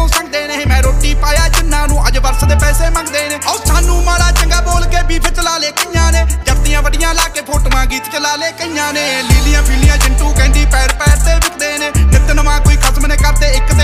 मैनू संगदे ने। मैं रोटी पाया जिन्हां नूं अज वर्ष दे पैसे मंगदे ने। ओ सानू माड़ा चंगा बोल के बीफ चला ले कईयां ने। जफ्तियां वड्डियां ला के फोटोआं गीत चला ले कईयां ने। लीलियां पीलियां चिंटू कहंदी पैर पैर ते विकदे ने। नित नवां कोई खसम ने करदे एक